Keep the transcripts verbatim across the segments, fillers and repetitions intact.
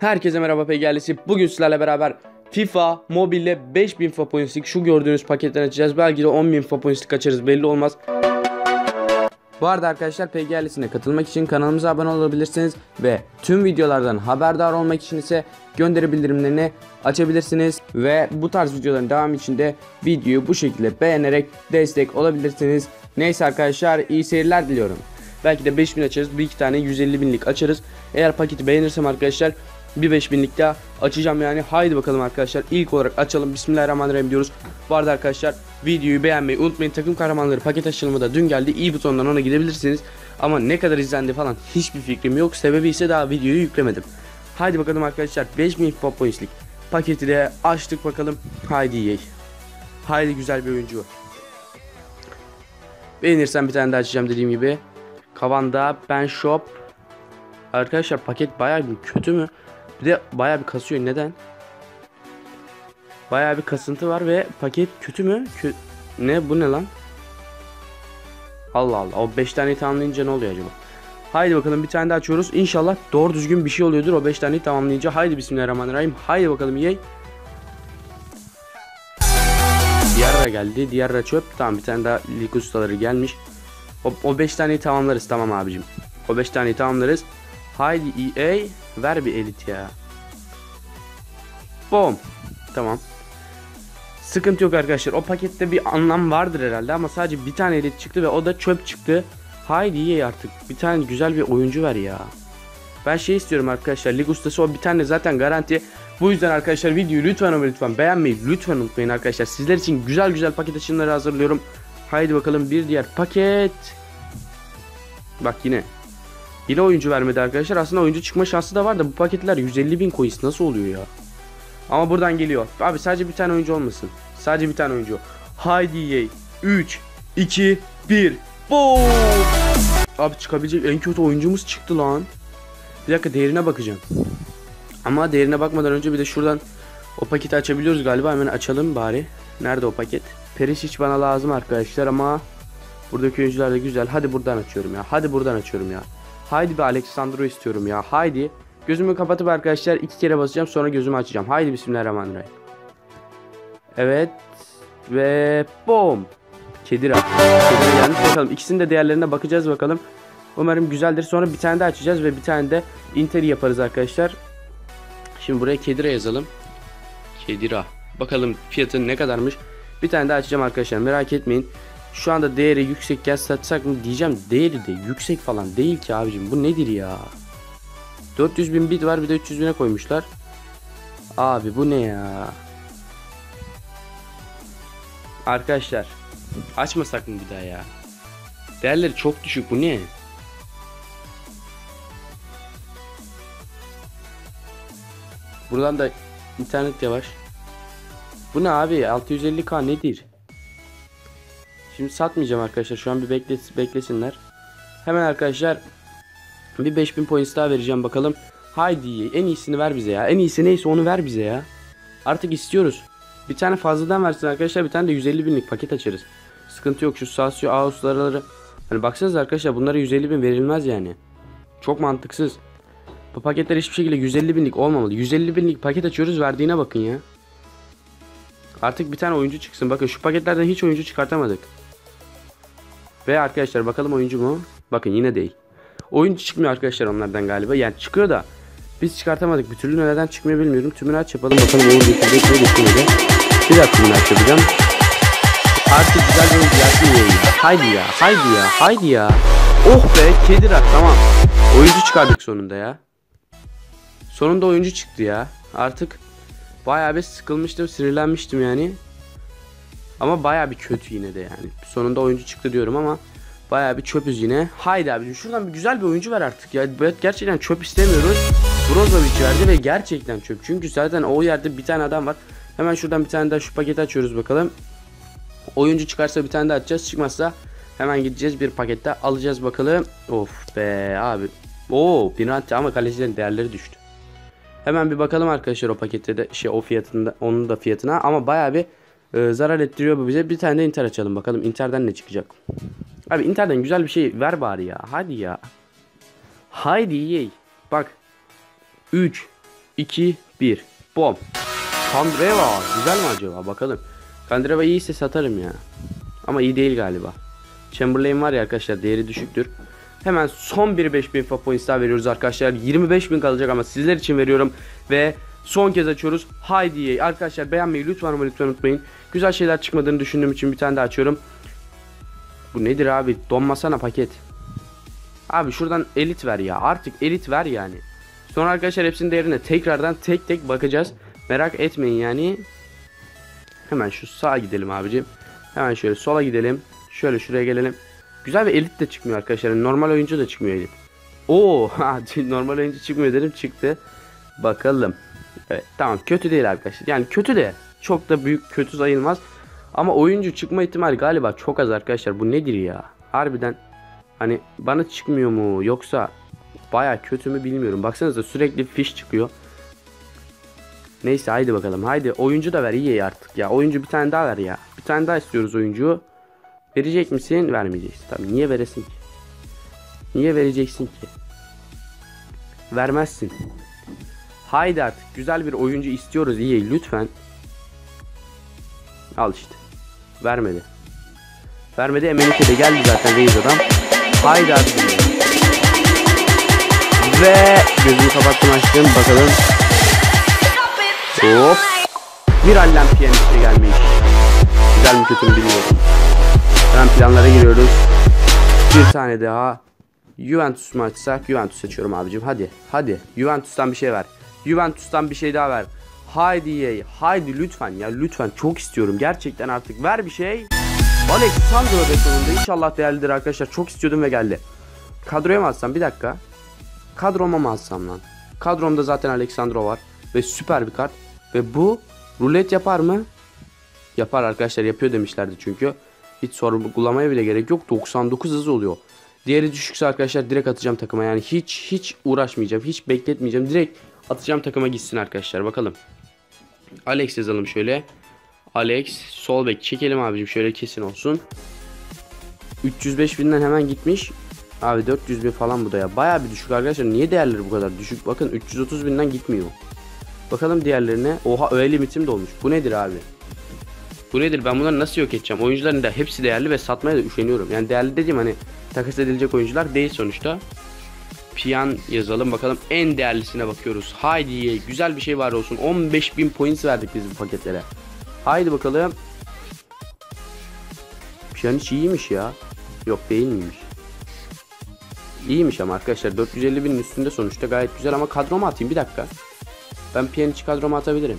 Herkese merhaba Pegelisi. Bugün sizlerle beraber FIFA Mobile'de beş bin FIFA pointslik şu gördüğünüz paketten açacağız. Belki de on bin FIFA pointslik açarız, belli olmaz. Bu arada arkadaşlar Pegelisi'ne katılmak için kanalımıza abone olabilirsiniz ve tüm videolardan haberdar olmak için ise gönderi bildirimlerini açabilirsiniz ve bu tarz videoların devamı için de videoyu bu şekilde beğenerek destek olabilirsiniz. Neyse arkadaşlar, iyi seyirler diliyorum. Belki de beş bin açarız, bir iki tane yüz elli binlik açarız. Eğer paketi beğenirsem arkadaşlar bir beş binlik daha açacağım yani. Haydi bakalım arkadaşlar, ilk olarak açalım. Bismillahirrahmanirrahim diyoruz. Bu arada arkadaşlar videoyu beğenmeyi unutmayın. Takım kahramanları paket açılımı da dün geldi. İyi butondan ona gidebilirsiniz. Ama ne kadar izlendi falan hiçbir fikrim yok. Sebebi ise daha videoyu yüklemedim. Haydi bakalım arkadaşlar, beş bin FIFA pointslik paketi de açtık bakalım. Haydi yey. Haydi güzel bir oyuncu. Beğenirsem bir tane daha açacağım dediğim gibi. Kavanda Ben Shop. Arkadaşlar paket bayağı bir kötü mü? Bir de bayağı bir kasıyor. Neden? Bayağı bir kasıntı var ve paket kötü mü? Kö ne bu ne lan? Allah Allah. O beş taneyi tamamlayınca ne oluyor acaba? Haydi bakalım bir tane daha açıyoruz. İnşallah doğru düzgün bir şey oluyordur o beş taneyi tamamlayınca. Haydi bismillahirrahmanirrahim. Haydi bakalım yey. Diğer geldi. Diğer çöp. Tamam, bir tane daha lig ustaları gelmiş. O beş taneyi tamamlarız, tamam abicim. O beş taneyi tamamlarız. Haydi E A ver bir elit ya. Bom. Tamam. Sıkıntı yok arkadaşlar. O pakette bir anlam vardır herhalde ama sadece bir tane elit çıktı ve o da çöp çıktı. Haydi E A artık bir tane güzel bir oyuncu ver ya. Ben şey istiyorum arkadaşlar, lig ustası, o bir tane zaten garanti. Bu yüzden arkadaşlar videoyu lütfen ama lütfen beğenmeyi lütfen unutmayın arkadaşlar. Sizler için güzel güzel paket açılımları hazırlıyorum. Haydi bakalım bir diğer paket. Bak yine. Yine oyuncu vermedi arkadaşlar. Aslında oyuncu çıkma şansı da var da bu paketler yüz elli bin coins nasıl oluyor ya? Ama buradan geliyor. Abi sadece bir tane oyuncu olmasın. Sadece bir tane oyuncu. Haydi yey. üç, iki, bir. Boom! Abi çıkabilecek en kötü oyuncumuz çıktı lan. Bir dakika, değerine bakacağım. Ama değerine bakmadan önce bir de şuradan o paketi açabiliyoruz galiba. Hemen açalım bari. Nerede o paket? Perisic bana lazım arkadaşlar ama buradaki oyuncular da güzel. Hadi buradan açıyorum ya. Hadi buradan açıyorum ya. Haydi bir Alexandro istiyorum ya. Haydi. Gözümü kapatıp arkadaşlar iki kere basacağım, sonra gözümü açacağım. Haydi bismillahirrahmanirrahim. Evet. Ve boom. Kedira. Kedira gelmiş bakalım. İkisinin de değerlerine bakacağız bakalım. Umarım güzeldir. Sonra bir tane daha açacağız ve bir tane de Inter'i yaparız arkadaşlar. Şimdi buraya Kedira yazalım. Kedira. Bakalım fiyatı ne kadarmış. Bir tane daha açacağım arkadaşlar, merak etmeyin. Şu anda değeri yüksek, gel satsak mı diyeceğim. Değeri de yüksek falan değil ki abicim. Bu nedir ya? dört yüz bin bit var, bir de üç yüz bine koymuşlar. Abi bu ne ya? Arkadaşlar açmasak mı bir daha ya? Değerleri çok düşük, bu ne? Buradan da internet yavaş. Bu ne abi? altı yüz elli K nedir? Şimdi satmayacağım arkadaşlar. Şu an bir bekle beklesinler. Hemen arkadaşlar bir beş bin points daha vereceğim bakalım. Haydi en iyisini ver bize ya. En iyisi neyse onu ver bize ya. Artık istiyoruz. Bir tane fazladan versin arkadaşlar. Bir tane de yüz elli binlik paket açarız. Sıkıntı yok. Şu Sasio Ağustos'ları. Hani baksanıza arkadaşlar, bunlara yüz elli bin verilmez yani. Çok mantıksız. Bu paketler hiçbir şekilde yüz elli binlik olmamalı. yüz elli binlik paket açıyoruz, verdiğine bakın ya. Artık bir tane oyuncu çıksın. Bakın şu paketlerden hiç oyuncu çıkartamadık. Ve arkadaşlar bakalım oyuncu mu? Bakın yine değil. Oyuncu çıkmıyor arkadaşlar onlardan galiba. Yani çıkıyor da biz çıkartamadık. Bir türlü neden çıkmıyor bilmiyorum. Tümünü aç yapalım bakalım. Uğur getirecek mi getirmedi. Bir daha tümünü aç yapacağım. Artık güzel bir oyuncu yapmıyor ya. Haydi ya. Haydi ya. Haydi ya. Oh be Kedira, tamam. Oyuncu çıkardık sonunda ya. Sonunda oyuncu çıktı ya. Artık bayağı bir sıkılmıştım. Sinirlenmiştim yani. Ama bayağı bir kötü yine de yani. Sonunda oyuncu çıktı diyorum ama bayağı bir çöpüz yine. Haydi abi şuradan bir güzel bir oyuncu ver artık ya. Gerçekten çöp istemiyoruz. Brozovic verdi ve gerçekten çöp. Çünkü zaten o yerde bir tane adam var. Hemen şuradan bir tane daha şu paketi açıyoruz bakalım. Oyuncu çıkarsa bir tane daha açacağız. Çıkmazsa hemen gideceğiz bir pakette alacağız bakalım. Of be abi. Oo Binanti ama kalecilerin değerleri düştü. Hemen bir bakalım arkadaşlar o pakette de şey o fiyatında, onun da fiyatına, ama bayağı bir e, zarar ettiriyor bu bize. Bir tane de Inter açalım bakalım Inter'den ne çıkacak. Abi Inter'den güzel bir şey ver bari ya. Hadi ya. Haydi yey. Bak. üç, iki, bir. Bom. Kandreva. Güzel mi acaba? Bakalım. Kandreva iyiyse satarım ya. Ama iyi değil galiba. Chamberlain var ya arkadaşlar, değeri düşüktür. Hemen son bir beş bin F A points daha veriyoruz arkadaşlar. yirmi beş bin kalacak ama sizler için veriyorum. Ve son kez açıyoruz. Haydi arkadaşlar, beğenmeyi lütfen ama lütfen unutmayın. Güzel şeyler çıkmadığını düşündüğüm için bir tane daha açıyorum. Bu nedir abi? Donmasana paket. Abi şuradan elit ver ya. Artık elit ver yani. Sonra arkadaşlar hepsinin değerine tekrardan tek tek bakacağız. Merak etmeyin yani. Hemen şu sağa gidelim abicim. Hemen şöyle sola gidelim. Şöyle şuraya gelelim. Güzel bir elit de çıkmıyor arkadaşlar. Normal oyuncu da çıkmıyor elit. Oo, normal oyuncu çıkmıyor dedim, çıktı. Bakalım. Evet, tamam, kötü değil arkadaşlar. Yani kötü de çok da büyük kötü sayılmaz. Ama oyuncu çıkma ihtimali galiba çok az arkadaşlar. Bu nedir ya? Harbiden hani bana çıkmıyor mu yoksa baya kötü mü bilmiyorum. Baksanıza sürekli fiş çıkıyor. Neyse haydi bakalım. Haydi oyuncu da ver iyi artık ya. Oyuncu bir tane daha ver ya. Bir tane daha istiyoruz oyuncuyu. Verecek misin? Vermeyeceksin. Tabii niye veresin ki? Niye vereceksin ki? Vermezsin. Haydi artık güzel bir oyuncu istiyoruz iyi lütfen. Al işte. Vermedi. Vermedi. Emenike de geldi zaten reis adam. Haydi artık. Ve gözümü kapattım açtım bakalım. Hop. Bir Allen piyaniste gelmiş. Güzel mi kötü mü bilmiyorum. Hemen planlara giriyoruz. Bir tane daha. Juventus mu açsak? Juventus seçiyorum abicim. Hadi. Hadi. Juventus'tan bir şey ver. Juventus'tan bir şey daha ver. Haydi ye. Haydi lütfen ya. Lütfen. Çok istiyorum. Gerçekten artık ver bir şey. Alexandro be sonunda. İnşallah değerlidir arkadaşlar. Çok istiyordum ve geldi. Kadroya mı alsam? Bir dakika. Kadroma mı alsam lan? Kadromda zaten Alexandro var. Ve süper bir kart. Ve bu rulet yapar mı? Yapar arkadaşlar. Yapıyor demişlerdi çünkü. Hiç sorgulamaya bile gerek yok. doksan dokuz hızı oluyor. Diğeri düşükse arkadaşlar direkt atacağım takıma. Yani hiç hiç uğraşmayacağım. Hiç bekletmeyeceğim. Direkt atacağım takıma gitsin arkadaşlar. Bakalım. Alex yazalım şöyle. Alex. Sol bek çekelim abicim. Şöyle kesin olsun. üç yüz beş binden hemen gitmiş. Abi dört yüz bin falan bu da ya. Bayağı bir düşük arkadaşlar. Niye değerleri bu kadar düşük? Bakın üç yüz otuz binden gitmiyor. Bakalım diğerlerine. Oha öyle limitim de olmuş. Bu nedir abi? Bu nedir? Ben bunları nasıl yok edeceğim? Oyuncuların da hepsi değerli ve satmaya da üşeniyorum. Yani değerli dediğim hani takas edilecek oyuncular değil sonuçta. Piyan yazalım bakalım. En değerlisine bakıyoruz. Haydi güzel bir şey var olsun. on beş bin points verdik biz bu paketlere. Haydi bakalım. Piyan hiç iyiymiş ya. Yok değil miymiş? İyiymiş ama arkadaşlar. dört yüz elli binin üstünde sonuçta gayet güzel ama kadroma atayım bir dakika. Ben Pjanic'i kadroma atabilirim.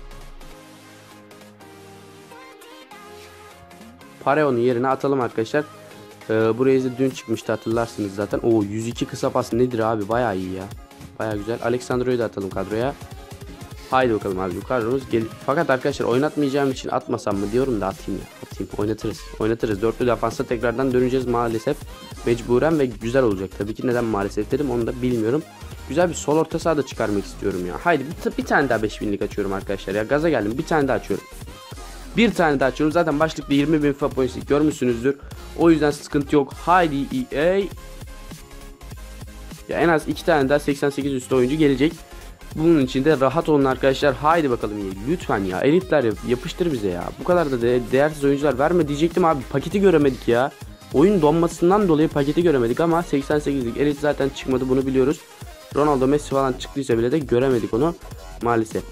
Pareo'nun yerine atalım arkadaşlar. Ee, buraya da dün çıkmıştı hatırlarsınız zaten. O yüz iki kısa pas nedir abi? Bayağı iyi ya. Bayağı güzel. Alexandro'yu da atalım kadroya. Haydi bakalım abi kadromuz gel. Fakat arkadaşlar oynatmayacağım için atmasam mı diyorum da atayım ya. Atayım oynatırız. Oynatırız. Dörtlü defansa tekrardan döneceğiz maalesef. Mecburen ve güzel olacak. Tabii ki neden maalesef dedim onu da bilmiyorum. Güzel bir sol orta saha da çıkarmak istiyorum ya. Haydi bir, bir tane daha beş binlik açıyorum arkadaşlar ya. Gaza geldim. Bir tane daha açıyorum. Bir tane daha açıyorum. Zaten başlıkta yirmi bin F A points görmüşsünüzdür. O yüzden sıkıntı yok. Haydi E A. Ya en az iki tane daha seksen sekiz üstü oyuncu gelecek. Bunun için de rahat olun arkadaşlar. Haydi bakalım iyi. Lütfen ya. Elitler yap yapıştır bize ya. Bu kadar da de değersiz oyuncular verme diyecektim abi. Paketi göremedik ya. Oyun donmasından dolayı paketi göremedik ama seksen sekizlik elit zaten çıkmadı, bunu biliyoruz. Ronaldo, Messi falan çıktıysa bile de göremedik onu maalesef.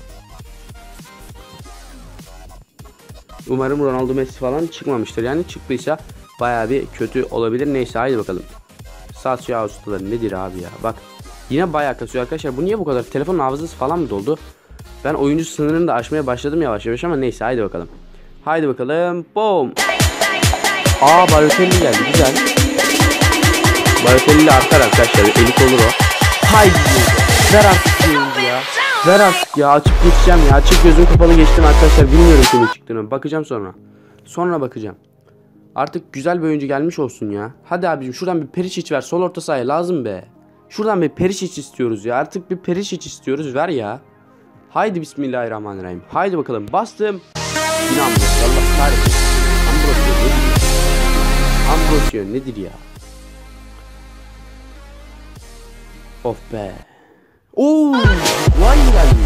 Umarım Ronaldo, Messi falan çıkmamıştır. Yani çıktıysa bayağı bir kötü olabilir. Neyse haydi bakalım. Saatçı ustaları nedir abi ya? Bak yine bayağı kasıyor arkadaşlar. Bu niye bu kadar? Telefonun hafızası falan mı doldu? Ben oyuncu sınırını da aşmaya başladım yavaş yavaş ama neyse haydi bakalım. Haydi bakalım. Boom. Aa Balotelli geldi. Güzel. Balotelli artar arkadaşlar. Elit olur o. Haydi. Ver artık oyuncu ya. Ver artık ya. Açıp geçeceğim ya. Açık gözüm kapalı geçtim arkadaşlar. Bilmiyorum kimin çıktığını. Bakacağım sonra. Sonra bakacağım. Artık güzel bir oyuncu gelmiş olsun ya. Hadi abicim şuradan bir Perisic ver. Sol orta sahaya lazım be. Şuradan bir Perisic istiyoruz ya. Artık bir Perisic istiyoruz. Ver ya. Haydi bismillahirrahmanirrahim. Haydi bakalım. Bastım. Yine Ambrosio. Allah kahretsin. Ambrosio nedir ya? Ambrosio nedir ya? Of be. Ooo. Vay geldi.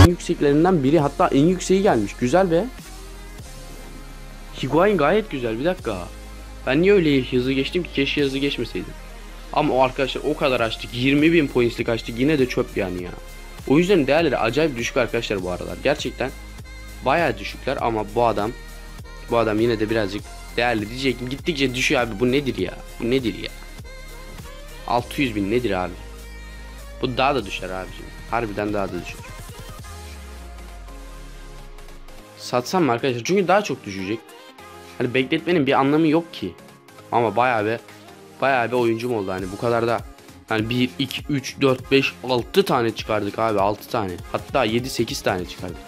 en yükseklerinden biri, hatta en yükseği gelmiş. Güzel be. Higuain gayet güzel. Bir dakika. Ben niye öyle hızlı geçtim ki? Keşke hızlı geçmeseydim. Ama o arkadaşlar o kadar açtık. yirmi bin pointslik açtık. Yine de çöp yani ya. O yüzden değerleri acayip düşük arkadaşlar bu aralar. Gerçekten bayağı düşükler ama bu adam bu adam yine de birazcık değerli diyecektim. Gittikçe düşüyor abi. Bu nedir ya? Bu nedir ya? altı yüz bin nedir abi? Bu daha da düşer abicim. Harbiden daha da düşer. Satsam mı arkadaşlar? Çünkü daha çok düşecek. Hani bekletmenin bir anlamı yok ki. Ama bayağı bir bayağı bir oyuncum oldu hani bu kadar da. Yani bir, iki, üç, dört, beş, altı tane çıkardık abi, altı tane. Hatta yedi, sekiz tane çıkardık.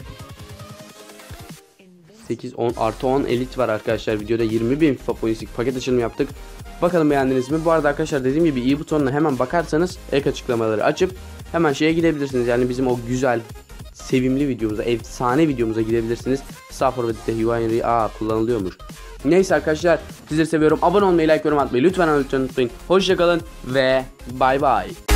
sekiz, on artı on elit var arkadaşlar. Videoda yirmi bin FIFA pointslik paket açılımı yaptık. Bakalım beğendiniz mi? Bu arada arkadaşlar dediğim gibi i butonuna hemen bakarsanız ek açıklamaları açıp hemen şeye gidebilirsiniz. Yani bizim o güzel sevimli videomuza, efsane videomuza gidebilirsiniz. Sağ forvette Higuain aa kullanılıyormuş. Neyse arkadaşlar, sizleri seviyorum. Abone olmayı, like, yorum atmayı lütfen unutmayın. Hoşçakalın ve bay bay.